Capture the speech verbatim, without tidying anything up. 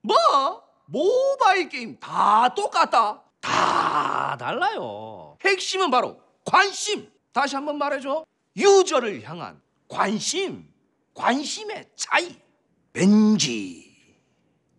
뭐? 모바일 게임 다 똑같다. 다 달라요. 핵심은 바로 관심. 다시 한번 말해줘. 유저를 향한 관심. 관심의 차이. 왠지